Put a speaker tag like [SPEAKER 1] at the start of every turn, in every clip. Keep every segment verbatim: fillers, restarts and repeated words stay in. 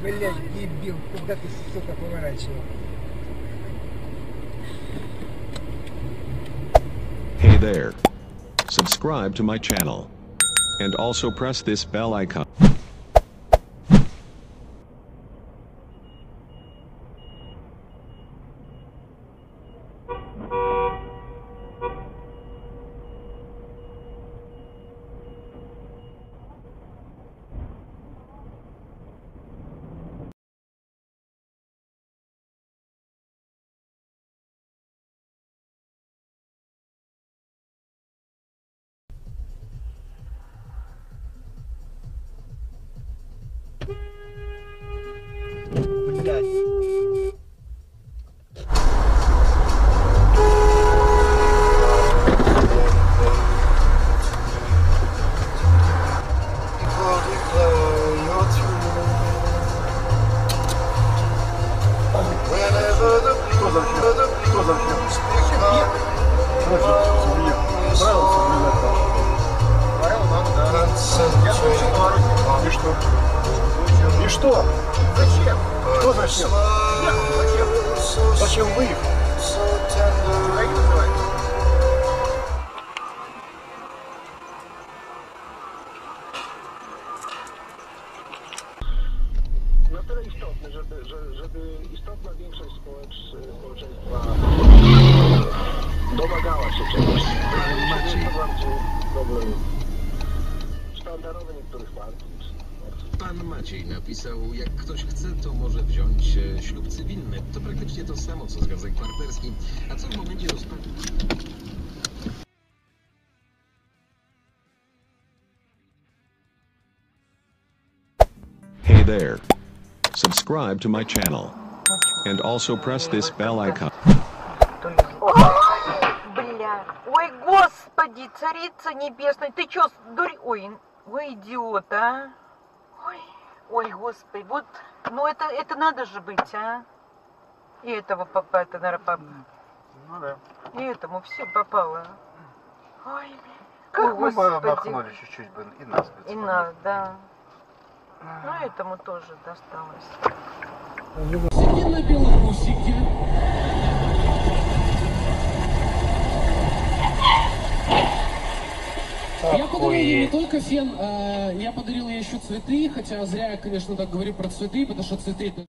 [SPEAKER 1] Блять, дебил, куда ты, сука, поворачивал?
[SPEAKER 2] Hey there. Subscribe to my channel. And also press this bell icon.
[SPEAKER 3] И что? И что? Зачем? Что зачем? Зачем? Зачем вы их?
[SPEAKER 4] Na tyle istotne, żeby, żeby istotna większość społeczeństwa domagała się czegoś. To jest bardziej problem sztandarowy niektórych partii.
[SPEAKER 5] Pan Maciej napisał, jak ktoś chce, to może wziąć e, ślub cywilny. To praktycznie to samo, co związek partnerski. A co w momencie rozpadu?
[SPEAKER 2] Hey there. Subscribe to my channel. And also press this bell icon.
[SPEAKER 6] Бля, ой, господи, царица небесная, ты чё, дури... Ой, ой, идиот, а? Ой, ой, господи, вот, ну это, это надо же быть, а? И этого папа, это, наверное, папа.
[SPEAKER 3] Ну да.
[SPEAKER 6] И этому все попало. Ой,
[SPEAKER 3] Ну,
[SPEAKER 6] как
[SPEAKER 3] вы бы
[SPEAKER 6] господи.
[SPEAKER 3] махнули чуть-чуть бы, и нас бы.
[SPEAKER 6] И надо, да. Ну, этому тоже досталось.
[SPEAKER 7] Сидим на Белоруссике. Я подарил ей не только фен, а я подарил ей еще цветы, хотя зря я, конечно, так говорю про цветы, потому что цветы это...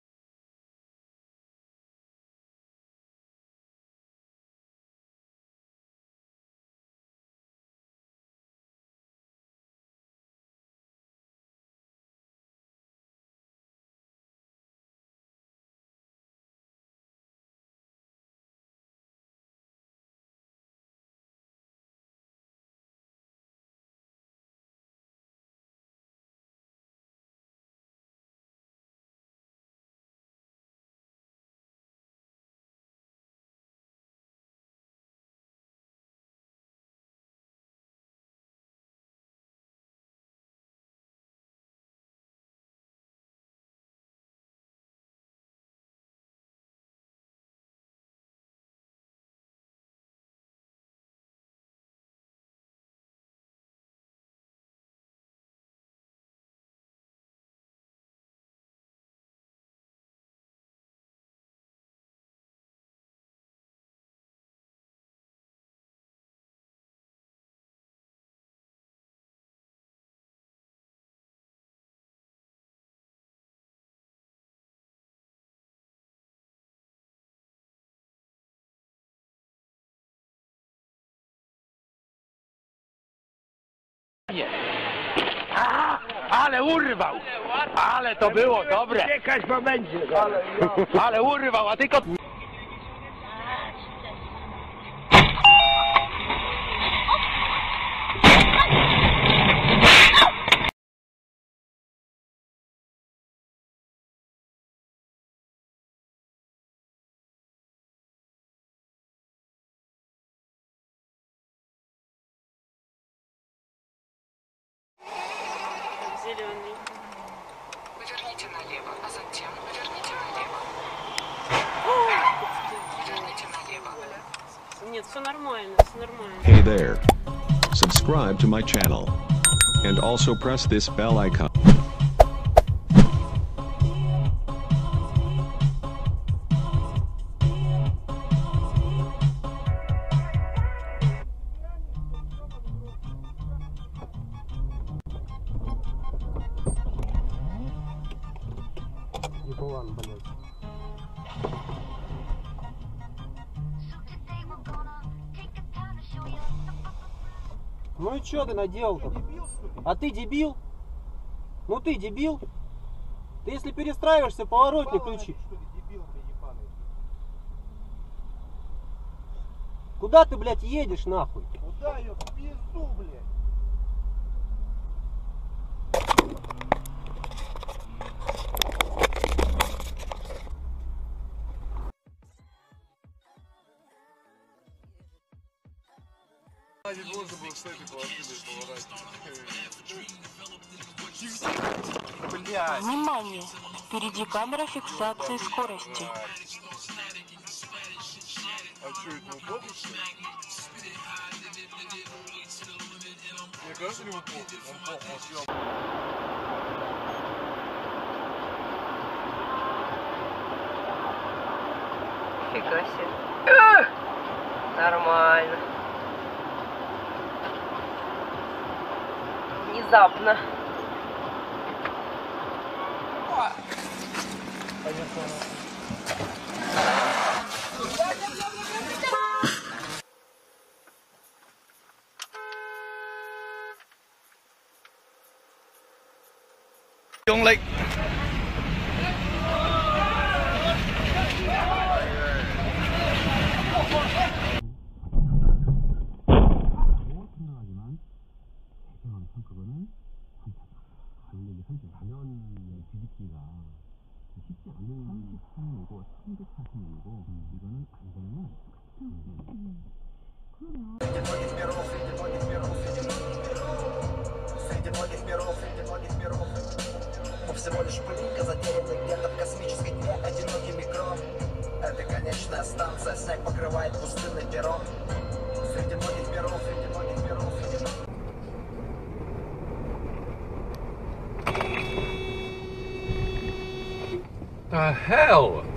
[SPEAKER 8] Aha, ale urwał! Ale to było dobre! Czekać momencie! Ale, ale urwał, a tylko...
[SPEAKER 9] Зеленый. Поверните налево, а затем поверните налево. Поверните налево. Нет, все нормально, все нормально.
[SPEAKER 2] Hey there. Subscribe to my channel. And also press this bell icon.
[SPEAKER 10] Еблан, блядь. Ну и чё ты наделал-то? А ты дебил? Ну ты дебил? Ты если перестраиваешься, поворотник включи. Куда ты, блядь, едешь, нахуй?
[SPEAKER 3] Куда ее в пизду, блядь?
[SPEAKER 11] Можно было с этой половины поворачивать. Блядь.
[SPEAKER 12] Внимание! Впереди камера фиксации скорости.
[SPEAKER 11] А что, это удобно, что ли? Мне кажется, ему плохо. Он плохо, он съел.
[SPEAKER 13] Фига себе. Нормально. Внезапно.
[SPEAKER 14] Dùng lịch.
[SPEAKER 15] Всего лишь пылинка, затерянная где-то в космической тьме, одинокий микрон. Это конечная станция, снег покрывает пустынный перрон. Среди многих перов, среди многих перов, среди многих...
[SPEAKER 16] The hell?